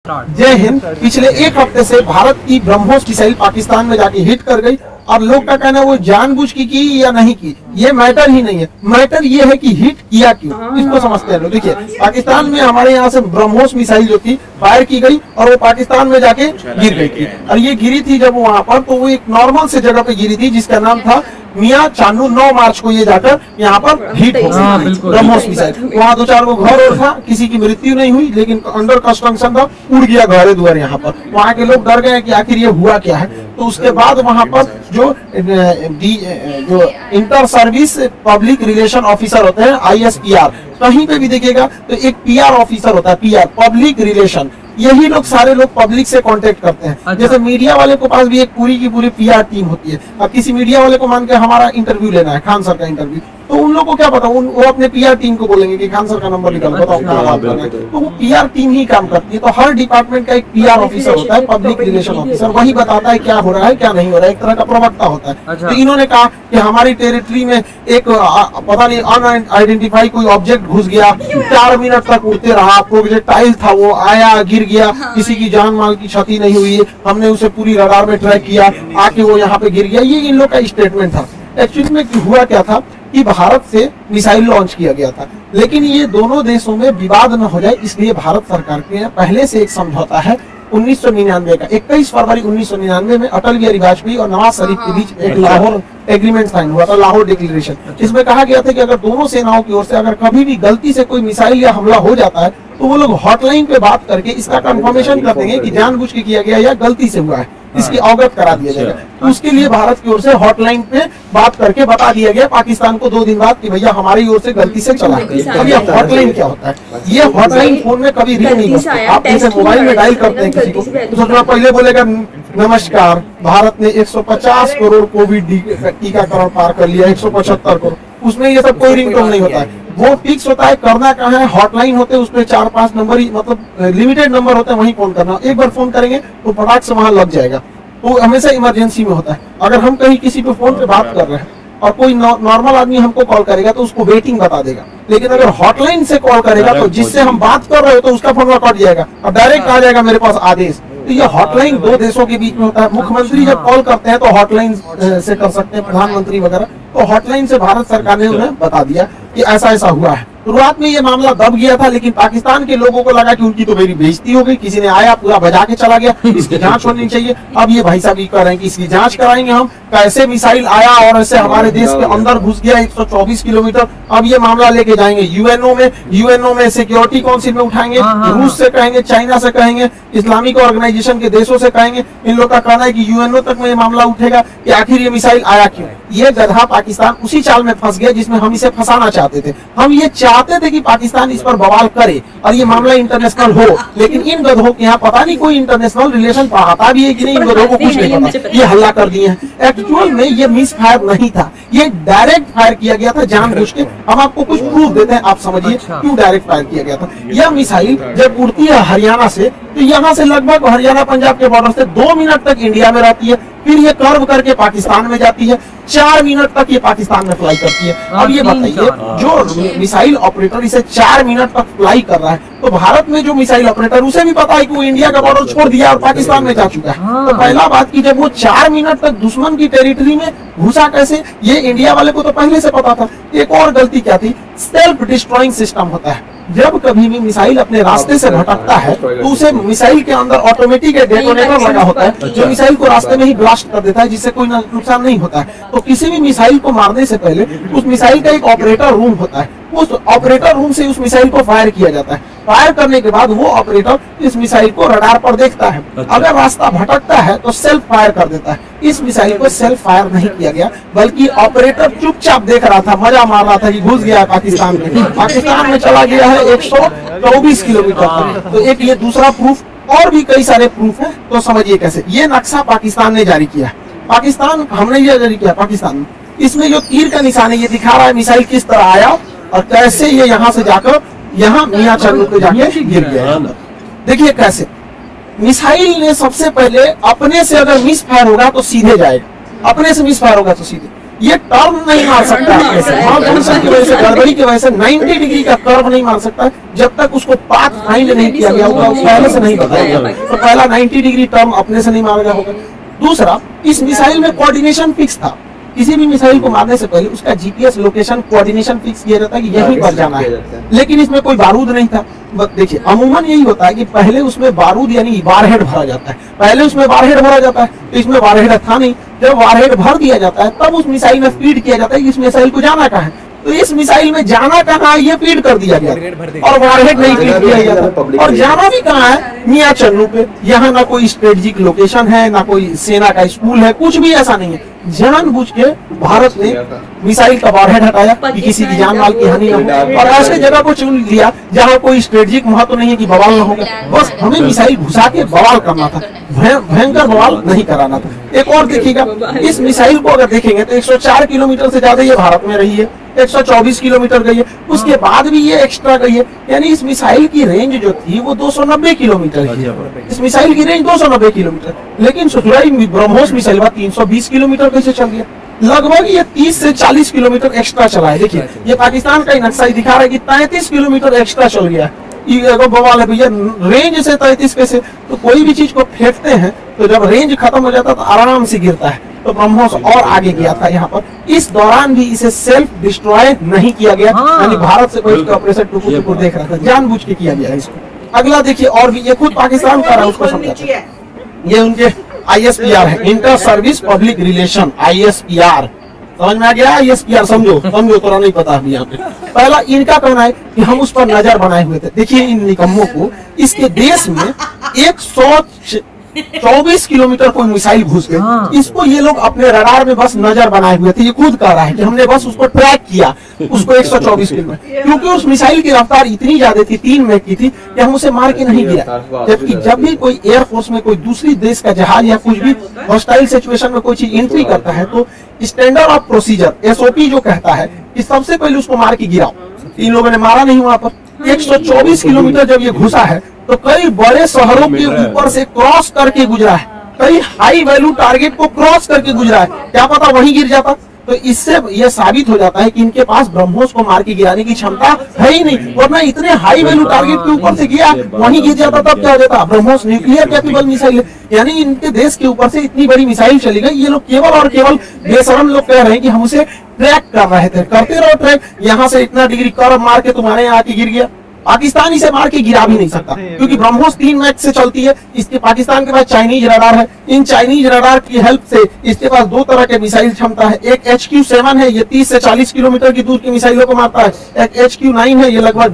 जय हिंद। पिछले एक हफ्ते से भारत की ब्रह्मोस मिसाइल पाकिस्तान में जाके हिट कर गई। अब लोग का कहना है वो जानबूझ की या नहीं की, ये मैटर ही नहीं है। मैटर ये है कि हिट किया क्यों, इसको समझते हैं लोग। देखिए, पाकिस्तान में हमारे यहाँ से ब्रह्मोस मिसाइल जो थी फायर की गई और वो पाकिस्तान में जाके गिर गई थी। और ये गिरी थी जब वहाँ पर, तो वो एक नॉर्मल से जगह पे गिरी थी जिसका नाम था मियां चांदू। 9 मार्च को ये जाकर यहाँ पर हिट हो गई ब्रह्मोस मिसाइल। वहाँ 2-4 को घर और था, किसी की मृत्यु नहीं हुई, लेकिन अंडर कंस्ट्रक्शन था, उड़ गया घर द्वार। यहाँ पर वहाँ के लोग डर गए कि आखिर ये हुआ क्या है। तो उसके बाद वहाँ पर जो inter service public relation officer होते हैं, ISPR, कहीं पे भी देखिएगा तो एक PR ऑफिसर होता है, PR पब्लिक रिलेशन। यही लोग सारे लोग पब्लिक से कांटेक्ट करते हैं। अच्छा। जैसे मीडिया वाले को पास भी एक पूरी की पूरी PR टीम होती है। अब किसी मीडिया वाले को मान के हमारा इंटरव्यू लेना है, खान सर का इंटरव्यू, तो उन लोगों को क्या पता, वो अपने PR टीम को बोलेंगे कि खान सर का नंबर निकालो, बताओ क्या बात करना है। तो वो PR टीम ही काम करती है। तो हर डिपार्टमेंट का एक PR ऑफिसर होता है, पब्लिक रिलेशन ऑफिसर, वही बताता है क्या हो रहा है क्या नहीं हो रहा है, एक तरह का प्रवक्ता होता है। अच्छा। तो इन्होंने कहा कि हमारी टेरिटरी में एक पता नहीं अनआइडेंटिफाई कोई ऑब्जेक्ट घुस गया, 4 मिनट तक उड़ते रहा, प्रोजेक्टाइल था, वो आया गिर गया, किसी की जान माल की क्षति नहीं हुई, हमने उसे पूरी रडार में ट्रैक किया, आके वो यहाँ पे गिर गया। ये इन लोग का स्टेटमेंट था। एक्चुअली में हुआ क्या था कि भारत से मिसाइल लॉन्च किया गया था, लेकिन ये दोनों देशों में विवाद न हो जाए इसलिए भारत सरकार के पहले से एक समझौता है 1999 का। 21 फरवरी 1999 में अटल बिहारी वाजपेयी और नवाज शरीफ के बीच एक लाहौर एग्रीमेंट साइन हुआ था, लाहौर डिक्लेरेशन। इसमें कहा गया था कि अगर दोनों सेनाओं की ओर से अगर कभी भी गलती से कोई मिसाइल या हमला हो जाता है तो वो लोग हॉटलाइन पे बात करके इसका कंफर्मेशन कर देंगे कि जानबूझ के किया गया या गलती से हुआ है, इसकी अवगत करा दिया जाएगा। तो उसके लिए भारत की ओर से हॉटलाइन पे बात करके बता दिया गया पाकिस्तान को 2 दिन बाद कि भैया हमारी ओर से गलती से चला। अब ये हॉटलाइन क्या होता है? ये हॉटलाइन फोन में कभी रिंग नहीं करती। आप जैसे मोबाइल में डायल करते हैं किसी को, तो सोचना पहले बोलेगा नमस्कार, भारत ने 150 करोड़ कोविड टीकाकरण पार कर लिया, 175 करोड़। उसमें ये सब कोई रिंगटोन नहीं होता है, वो फिक्स होता है। करना कहाँ है, हॉटलाइन होते हैं, उसमें 4-5 नंबर ही, मतलब लिमिटेड नंबर होते हैं, वहीं फोन करना। एक बार फोन करेंगे तो फटाक से वहां लग जाएगा। तो हमेशा इमरजेंसी में होता है। अगर हम कहीं किसी पे फोन पे बात कर रहे हैं और कोई नॉर्मल आदमी हमको कॉल करेगा तो उसको वेटिंग बता देगा, लेकिन अगर हॉटलाइन से कॉल करेगा तो जिससे हम बात कर रहे हो तो उसका फोन कट जाएगा और डायरेक्ट आ जाएगा मेरे पास आदेश। तो ये हॉटलाइन 2 देशों के बीच में होता है। मुख्यमंत्री जब कॉल करते हैं तो हॉटलाइन से कर सकते हैं, प्रधानमंत्री वगैरह। तो हॉटलाइन से भारत सरकार ने उन्हें बता दिया कि ऐसा ऐसा हुआ है। शुरुआत में ये मामला दब गया था, लेकिन पाकिस्तान के लोगों को लगा कि उनकी तो मेरी बेइज्जती हो गई, किसी ने आया पूरा बजा के चला गया, इसकी जांच होनी चाहिए। अब ये भाई साहब ये कह रहे हैं कि इसकी जांच कराएंगे हम, कैसे मिसाइल आया और ऐसे हमारे देश के अंदर घुस गया 124 किलोमीटर। अब ये मामला लेके जाएंगे यूएनओ में सिक्योरिटी काउंसिल में उठाएंगे, रूस से कहेंगे, चाइना से कहेंगे, इस्लामिक ऑर्गेनाइजेशन के देशों से कहेंगे। इन लोग का कहना है कि यूएनओ तक में ये मामला उठेगा कि आखिर ये मिसाइल आया क्यों। ये गधा पाकिस्तान उसी चाल में फंस गया जिसमें हम इसे फंसाना चाहते थे। हम ये चाहते थे कि पाकिस्तान इस पर बवाल करे और ये मामला इंटरनेशनल हो, लेकिन इन गधों के यहाँ पता नहीं कोई इंटरनेशनल रिलेशन पढ़ाता भी है कि नहीं, इन गधों को कुछ नहीं पता, ये हल्ला कर दिए हैं। एक्चुअल में ये मिस फायर नहीं था, ये डायरेक्ट फायर किया गया था जानबूझ के। हम आपको कुछ प्रूफ देते हैं, आप समझिए क्यों डायरेक्ट फायर किया गया था। यह मिसाइल जब उड़ती है हरियाणा से, तो यहाँ से लगभग हरियाणा पंजाब के बॉर्डर से 2 मिनट तक इंडिया में रहती है, फिर ये कर्व करके पाकिस्तान में जाती है, 4 मिनट तक ये पाकिस्तान में फ्लाई करती है। अब ये बताइए, जो मिसाइल ऑपरेटर इसे 4 मिनट तक फ्लाई कर रहा है, तो भारत में जो मिसाइल ऑपरेटर, उसे भी पता है कि वो इंडिया का बॉर्डर छोड़ दिया और पाकिस्तान में जा चुका है। तो पहला बात की, जब वो 4 मिनट तक दुश्मन की टेरिटरी में घुसा कैसे, ये इंडिया वाले को तो पहले से पता था। एक और गलती क्या थी, सेल्फ डिस्ट्रॉइंग सिस्टम होता है। जब कभी भी मिसाइल अपने रास्ते से भटकता है तो उसे मिसाइल के अंदर ऑटोमेटिक डेटोनेटर लगा होता है, जो मिसाइल को रास्ते में ही ब्लास्ट कर देता है, जिससे कोई नुकसान नहीं होता है। तो किसी भी मिसाइल को मारने से पहले उस मिसाइल का एक ऑपरेटर रूम होता है, उस ऑपरेटर रूम से उस मिसाइल को फायर किया जाता है। फायर करने के बाद वो ऑपरेटर इस मिसाइल को रडार पर देखता है, अगर रास्ता भटकता है तो सेल्फ फायर कर देता है। इस मिसाइल को सेल्फ फायर नहीं किया गया, बल्कि ऑपरेटर चुपचाप देख रहा था, मजा मार रहा था कि घुस गया पाकिस्तान में, पाकिस्तान में चला गया है 124 किलोमीटर। तो एक ये दूसरा प्रूफ, और भी कई सारे प्रूफ है। तो समझिए कैसे ये नक्शा पाकिस्तान ने जारी किया। पाकिस्तान हमने ये जारी किया पाकिस्तान में, इसमें जो तीर का निशान है ये दिखा रहा है मिसाइल किस तरह आया और कैसे ये यहाँ से जाकर यहाँ मियां चांदू पे जाके गिर गया। देखिए कैसे मिसाइल ने सबसे पहले अपने से अगर मिस फायर होगा तो सीधे जाएगा, अपने से मिस फायर होगा तो सीधे। ये टर्न नहीं मार सकता मालफंक्शन की वजह से, गड़बड़ी की वजह से 90 डिग्री का कर्व नहीं मार सकता जब तक उसको पाथ फाइंड नहीं किया गया होगा, पहले से नहीं बताया गया। तो पहला 90 डिग्री टर्न अपने से नहीं मारा गया होगा। दूसरा, इस मिसाइल में कोऑर्डिनेशन फिक्स था। किसी भी मिसाइल को मारने से पहले उसका जीपीएस लोकेशन कोऑर्डिनेशन फिक्स किया जाता है कि यहीं पर जाना है, लेकिन इसमें कोई बारूद नहीं था। देखिए अमूमन यही होता है कि पहले उसमें बारूद यानी वारहेड भरा जाता है, पहले उसमें वारहेड भरा जाता है, तो इसमें वारहेड था नहीं। जब वारहेड भर दिया जाता है तब उस मिसाइल में फीड किया जाता है कि इस मिसाइल को जाना कहाँ है। तो इस मिसाइल में जाना कहाँ है ये फीड कर दिया गया और वारहेड नहीं फीड किया गया। और जाना भी कहाँ है, मियां चन्नू पे। यहाँ ना कोई स्ट्रेटेजिक लोकेशन है, ना कोई सेना का स्कूल है, कुछ भी ऐसा नहीं है। जानबूझ के भारत ने मिसाइल का वारहेड हटाया कि किसी की जान माल की हानि न हो, और ऐसे जगह को चुन लिया जहाँ कोई स्ट्रेटेजिक महत्व नहीं है कि बवाल न होगा। बस हमें मिसाइल घुसा के बवाल करना था, भयंकर बवाल नहीं कराना था। एक और देखिएगा, इस मिसाइल को अगर देखेंगे तो 104 किलोमीटर से ज्यादा ये भारत में रही है, 124 किलोमीटर गई है, उसके बाद भी ये एक्स्ट्रा गई है। यानी इस मिसाइल की रेंज जो थी वो 290 किलोमीटर है। इस मिसाइल की रेंज 290 किलोमीटर, लेकिन सुखराई ब्रह्मोस मिसाइल 320 किलोमीटर कैसे चल गया? लगभग ये 30 से 40 किलोमीटर एक्स्ट्रा चला है। देखिए ये पाकिस्तान का नक्शा ही दिखा रहा है कि 33 किलोमीटर एक्स्ट्रा चल गया है। ये बवाल है भैया, रेंज से 33 कैसे? तो कोई भी चीज को फेंकते हैं तो जब रेंज खत्म हो जाता है तो आराम से गिरता है। तो ब्रह्मोस और आगे गया था यहाँ पर। इस दौरान भी इसे सेल्फ डिस्ट्रॉय नहीं किया गया, यानी भारत से कोई ऑपरेशन टुकुर टुकुर देख रहा था, जानबूझ के किया गया इसको। अगला देखिए, और भी ये खुद पाकिस्तान का रहा, उसको समझाते हैं। ये उनके ISPR है, inter service public relation, ISPR। समझ में आ गया? ISPR समझो थोड़ा नहीं पता अभी यहाँ पे। पहला इनका कहना है कि हम उस पर नजर बनाए हुए थे। देखिए इन निकम्मों को, इसके देश में 124 किलोमीटर कोई मिसाइल घुस गई, इसको ये लोग अपने रडार में बस नजर बनाए हुए थे। ये खुद कह रहा है कि हमने बस उसको ट्रैक किया, उसको 124 किलोमीटर, क्योंकि उस मिसाइल की रफ्तार इतनी ज्यादा थी, 3 मैक की थी, कि हम उसे मार के नहीं गिरा। जबकि जब भी कोई एयरफोर्स में कोई दूसरी देश का जहाज या कुछ भी हॉस्टाइल सिचुएशन में कोई चीज एंट्री करता है तो स्टैंडर्ड ऑफ प्रोसीजर SOP जो कहता है कि सबसे पहले उसको मार के गिराओ। इन लोगों ने मारा नहीं वहां पर। 124 किलोमीटर जब ये घुसा है तो कई बड़े शहरों के ऊपर से क्रॉस करके गुजरा है, कई हाई वैल्यू टारगेट को क्रॉस करके गुजरा है। क्या पता वहीं गिर जाता। तो इससे यह साबित हो जाता है कि इनके पास ब्रह्मोस को मार के गिराने की क्षमता है ही नहीं, वरना इतने हाई वैल्यू टारगेट के ऊपर से गया, वहीं गिर जाता तब क्या हो जाता। ब्रह्मोस न्यूक्लियर कैपेबल मिसाइल है, यानी इनके देश के ऊपर से इतनी बड़ी मिसाइल चली गई। ये लोग केवल और केवल बेशरम लोग कह रहे हैं कि हम उसे ट्रैक कर रहे थे। करते रहो ट्रैक, यहाँ से इतना डिग्री कर्व मार के तुम्हारे यहाँ आके गिर गया। पाकिस्तान इसे मार के गिरा भी नहीं सकता, क्योंकि ब्रह्मोस 3 मैक से चलती है। इसके पाकिस्तान के पास चाइनीज रडार है, इन चाइनीज रडार की हेल्प से इसके पास 2 तरह के मिसाइल क्षमता है। एक HQ-7 है, ये 30 से 40 किलोमीटर की दूर की मिसाइलों को मारता है। एक HQ-9 है, ये लगभग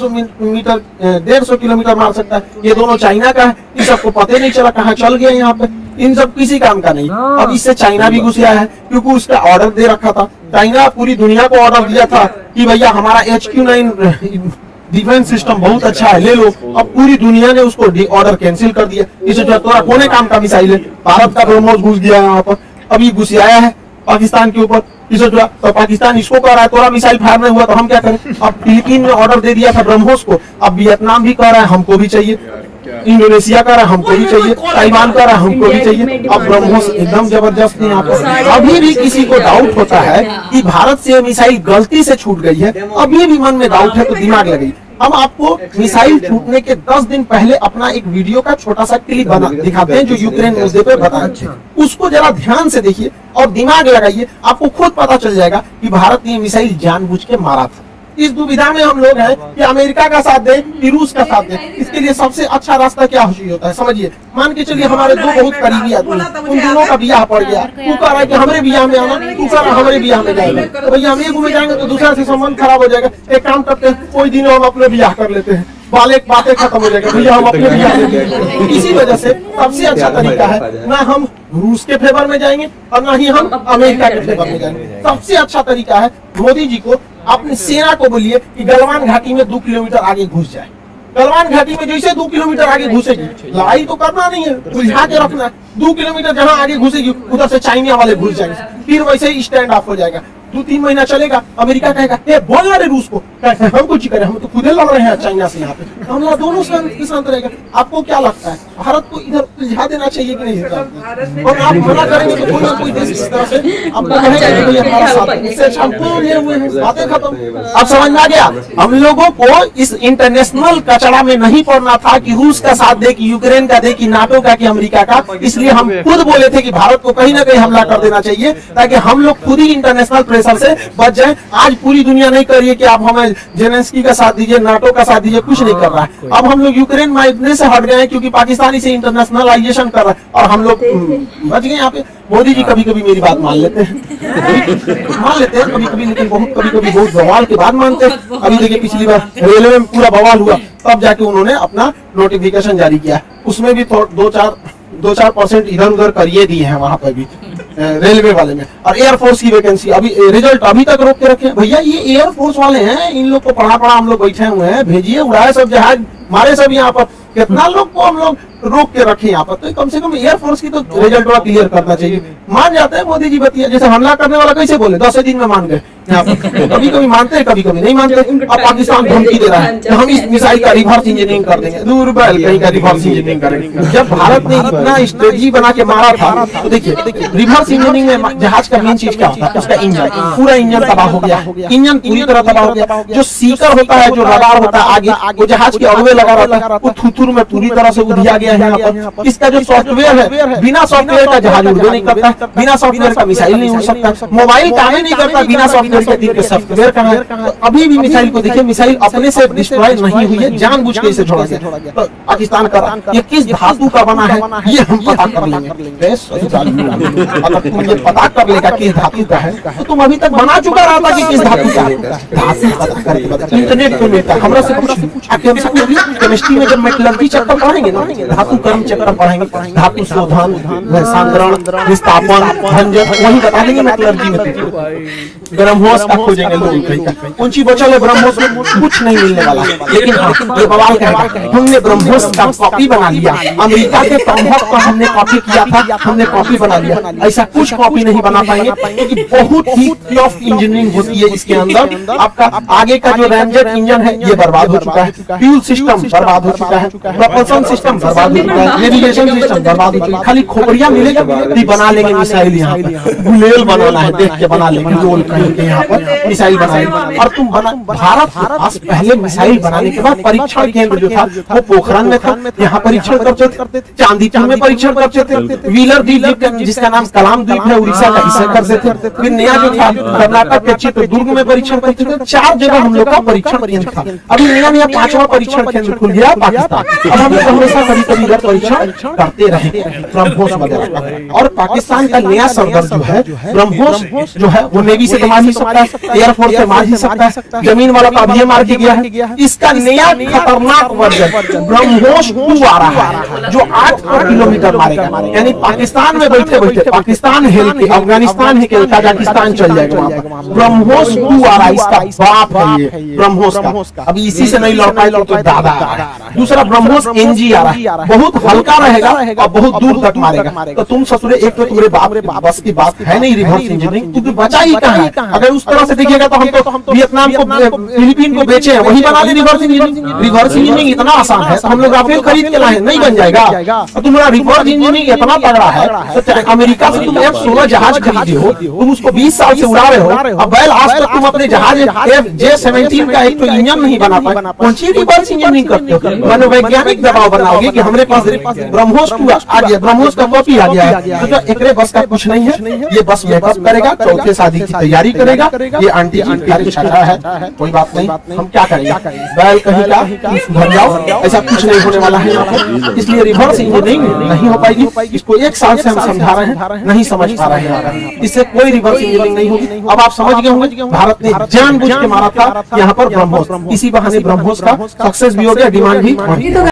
150 किलोमीटर मार सकता है। ये दोनों चाइना का है, इन सबको पता नहीं चला कहाँ चल गया यहाँ पे। इन सब किसी काम का नहीं। अब इससे चाइना भी घुस आया है, क्योंकि उसका ऑर्डर दे रखा था। चाइना पूरी दुनिया को ऑर्डर दिया था कि भैया हमारा HQ-9 डिफेंस सिस्टम बहुत अच्छा है, ले लो। अब पूरी दुनिया ने उसको ऑर्डर कैंसिल कर दिया। इसे जो तोरा कोने काम का मिसाइल है, भारत का ब्रह्मोस घुस गया यहाँ पर, अभी घुस आया है पाकिस्तान के ऊपर। इसे जो तो पाकिस्तान इसको कह रहा है तोरा मिसाइल फायर नहीं हुआ तो हम क्या करें। अब फिलीपीन ने ऑर्डर दे दिया था ब्रह्मोस को, अब वियतनाम भी कह रहा है हमको भी चाहिए, इंडोनेशिया कह रहा है हमको भी चाहिए, ताइवान कह रहा है हमको भी चाहिए। अब ब्रह्मोस एकदम जबरदस्त है यहाँ पर। अभी भी किसी को डाउट होता है कि भारत से मिसाइल गलती से छूट गई है, अभी भी मन में डाउट है तो दिमाग लगाइए। हम आपको मिसाइल छूटने के 10 दिन पहले अपना एक वीडियो का छोटा सा क्लिप बना दिखाते हैं, जो यूक्रेन मुद्दे पे बताया। उसको जरा ध्यान से देखिए और दिमाग लगाइए, आपको खुद पता चल जाएगा कि भारत ने मिसाइल जानबूझ के मारा था। इस दुविधा में हम लोग हैं कि अमेरिका का साथ दें कि रूस का साथ दें। इसके लिए सबसे अच्छा रास्ता क्या होता है समझिए। मान के चलिए हमारे 2 बहुत करीबी आदमी, उन दोनों का ब्याह पड़ गया। तू कह रहा है कि हमारे ब्याह में आना, तू कह रहा है हमारे ब्याह में जाएगा, तो भैया हम एक घूमे जाएंगे तो दूसरा से संबंध खराब हो जाएगा। एक काम करते हैं, कोई दिन हम अपने ब्याह कर लेते हैं, बातें खत्म हो जाएगा, भैया हम अपने ब्याह में। इसी वजह से सबसे अच्छा तरीका है, ना हम रूस के फेवर में जाएंगे और ना ही हम अमेरिका के फेवर में जाएंगे। सबसे अच्छा तरीका है मोदी जी को अपनी सेना को बोलिए कि गलवान घाटी में 2 किलोमीटर आगे घुस जाए। गलवान घाटी में जैसे 2 किलोमीटर आगे घुसेगी, लड़ाई तो करना नहीं है, उलझा के रखना है। 2 किलोमीटर जहां आगे घुसेगी उधर से चाइना वाले घुस जाएंगे, फिर वैसे ही स्टैंड ऑफ हो जाएगा। 2-3 महीना चलेगा, अमेरिका कहेगा ए बोल रे रूस को, हम कुछ करें, हम तो खुद लड़ रहे हैं चाइना से, यहाँ पे हमला दोनों शांत रहेगा। आपको क्या लगता है भारत को इधर उलझा देना चाहिए कि नहीं? और आप मना करेंगे तो कोई ना कोई देश इस तरह से आपको कहेगा कि हमारा साथ है, इससे अच्छा हम क्यों लिए हुए हैं, बातें खत्म। अब समझ में आ गया? हम लोगों को इस इंटरनेशनल कचरा में नहीं पड़ना था कि रूस का साथ दे, कि यूक्रेन का दे, कि नाटो का, कि अमेरिका का। इसलिए हम खुद बोले थे कि भारत को कहीं ना कहीं हमला कर देना चाहिए, ताकि हम लोग खुद ही इंटरनेशनल प्रेशर से बच जाए। आज पूरी दुनिया नहीं कर रही है कि आप हमें जेलेंस्की का साथ दीजिए, नाटो का साथ दीजिए, कुछ नहीं कर रहा है। अब हम लोग यूक्रेन मामले से हट गए हैं क्योंकि पाकिस्तान इसे इंटरनेशनलाइजेशन कर रहा है, और हम लोग बच गए यहाँ पे। मोदी जी कभी कभी मेरी बात मान लेते हैं, मान लेते हैं कभी कभी, लेकिन कभी कभी बहुत बवाल के बाद मानते हैं। अभी देखिए पिछली बार रेलवे में पूरा बवाल हुआ, तब जाके उन्होंने अपना नोटिफिकेशन जारी किया, उसमें भी 2-4% इधर उधर करिए दिए हैं वहां पर भी रेलवे वाले में। और एयरफोर्स की वैकेंसी अभी रिजल्ट अभी तक रोक के रखे। भैया ये एयरफोर्स वाले हैं, इन लोग को पढ़ा हम लोग बैठे हुए हैं, भेजिए, उड़ाए सब जहाज, मारे सब यहाँ पर। कितना लोग को हम लोग रोक के रखे यहाँ पर, तो कम से कम एयरफोर्स की तो रिजल्ट वाला क्लियर करना चाहिए। मान जाते हैं मोदी जी बतिया, जैसे हमला करने वाला कैसे बोले 10 दिन में मान गए यहाँ पर। कभी कभी मानते हैं, कभी कभी नहीं मानते। अब पाकिस्तान धमकी दे रहा है कि हम इस मिसाइल का रिवर्स इंजीनियरिंग कर देंगे। दूर बैल कहीं का रिवर्स इंजीनियरिंग करेंगे। जब भारत ने इतना स्ट्रेटजी बना के मारा था, तो देखिए रिवर्स इंजीनियरिंग में जहाज का मेन चीज क्या होता है? उसका इंजन, पूरा इंजन तबाह हो गया, इंजन पूरी तरह तबाह हो गया। जो सीकर होता है, जो रडार होता है आगे, वो जहाज के अगवे लगा रहता है, वो थुथुर में पूरी तरह से उधिया गया है यहाँ पर। इसका जो सॉफ्टवेयर है, बिना सॉफ्टवेयर का जहाज उड़ नहीं करता, बिना सॉफ्टवेयर का मिसाइल नहीं उड़ सकता, मोबाइल काम नहीं करता बिना सॉफ्टवेयर के। सॉफ्टवेयर कहाँ है? तो अभी भी मिसाइल को देखिए, मिसाइल अपने से डिस्ट्रॉय नहीं हुई है, जानबूझ के इसे छोड़ा गया। तो पाकिस्तान का ये किस धातु का बना है, ये हम पता कर लेंगे। अगर तुम ये पता कर लेगा किस धातु का है, तो तुम अभी तक बना चुका रहा था कि किस धातु का है। धातु पता करके बता, इंटरनेट पे मिलता है। हमरा से केमिस्ट्री में जब मेटलर्जी चैप्टर पढ़ेंगे ना, धातु कर्म चैप्टर पढ़ेंगे, धातु शोधन, सांद्रण, विस्थापन, भंजन, वही बता देंगे मेटलर्जी में। ब्रह्मोस का खोजेंगे लोग कहीं का, ऊंची बचल है ब्रह्मोस में, कुछ नहीं मिलने वाला। लेकिन ये बवाल कहेगा हमने ब्रह्मोस का कॉपी बना लिया, अमेरिका के टॉमहॉक का हमने कॉपी किया था, हमने कॉपी बना लिया। ऐसा कुछ कॉपी नहीं बना पाएंगे, क्योंकि बहुत ही टफ इंजीनियरिंग होती है इसके अंदर। आपका आगे का जो रैमजेट इंजन है ये बर्बाद हो चुका है, फ्यूल सिस्टम बर्बाद हो चुका है, प्रोपल्शन सिस्टम बर्बाद हो चुका है, नेविगेशन सिस्टम बर्बाद हो चुका है। खाली खोपड़िया मिलेगा, बना लेंगे मिसाइल यहाँ पर। गुलेल बनाना है, देख के बना लेंगे, रोल के यहाँ पर मिसाइल बनाएंगे। और तुम भारत के पास पहले मिसाइल बनाने के बाद परीक्षण केंद्र जो था वो पोखरण में था, यहाँ परीक्षण करते थे, चांदीपुर में परीक्षण करते थे, व्हीलर द्वीप जिसका नाम कलाम द्वीप है उड़ीसा का, इसे करते थे। फिर नया जो था कर्नाटक के चित्रदुर्ग में परीक्षण करते थे। 4 जगह हम लोग का परीक्षण केंद्र था। अभी नया 5वां परीक्षण केंद्र खुल गया पाकिस्तान। अब हम लोग हमेशा कभी इधर परीक्षण करते रहे ब्रह्मोस वगैरह। और पाकिस्तान का नया सरदर जो है ब्रह्मोस जो है, वो नेवी से मार ही सकता है, एयरफोर्स से मार ही सकता है, जमीन वाला का अभी मार के गया है। इसका नया खतरनाक वर्जन ब्रह्मोस 2 आ रहा है, जो 8 किलोमीटर मारेगा। यानी पाकिस्तान में बैठे बैठे पाकिस्तान हिल के, अफगानिस्तान हिल के ताजिकिस्तान चल जाएगा। ब्रह्मोस 2 आ रहा है, इसका बाप है ये ब्रह्मोस का। अभी इसी से नहीं लड़ पाए तो दादा आ रहा है। दूसरा ब्रह्मोस NG आ रहा है, बहुत हल्का रहेगा और बहुत दूर तक मारेगा। तो तुम ससुरे, एक तो तुम्हारे बाप बस की बात है नहीं रिवर्स इंजीनियरिंग, क्योंकि बचा ही कहाँ है। अगर उस तरह से देखिएगा तो हम तो वियतनाम को, फिलीपीन को बेचे हैं, वही बना ले रिवर्स इंजीनियरिंग। रिवर्स इंजीनियरिंग इतना आसान है, हम लोग राफेल खरीद के लाए, नहीं बन जाएगा। और तुम्हारा रिवर्स इंजीनियरिंग इतना तगड़ा है, तो अमेरिका से तुम F-16 जहाज खरीदे हो, तुम उसको 20 साल से उड़ा रहे हो। अब बैल आज तक तुम अपने जहाज J-17 का एक तो इंजन नहीं बना पाए, कौन सी रिवर्स इंजीनियरिंग करते हो? मनोवैज्ञानिक दबाव बनाओगे कि हमारे पास ब्रह्मोस आ गया, ब्रह्मोस का कॉपी आ गया है, तो एकरे बस का कुछ नहीं है। ये बस मेकअप करेगा, चौथे शादी की तैयारी करेगा। ये आंटी जी प्यारी छाया है, कोई बात नहीं, हम क्या करेंगे, बैल कहीं का सुधर जाओ, ऐसा कुछ नहीं होने वाला है यहाँ पर। इसलिए रिवर्स इंजीनियरिंग नहीं हो पाएगी। इसको 1 साल से हम समझा रहे हैं, नहीं समझ पा रहे हैं, इससे कोई रिवर्स इंजीनियरिंग नहीं होगी। अब आप समझ गए होंगे, भारत ने जानबूझ के मारा था यहाँ पर ब्रह्मोस, इसी बहाने ब्रह्मोस का सक्सेस भी हो गया, डिमांड भी।